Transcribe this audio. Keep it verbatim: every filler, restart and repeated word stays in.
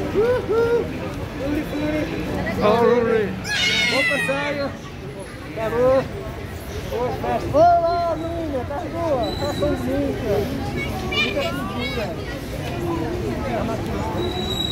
Uhul! Uri, uri! Oh, Uri! Bom passeio! Acabou! Boa festa! Olá, menina! Tá boa? Tá tão bonita! Bonita pintura!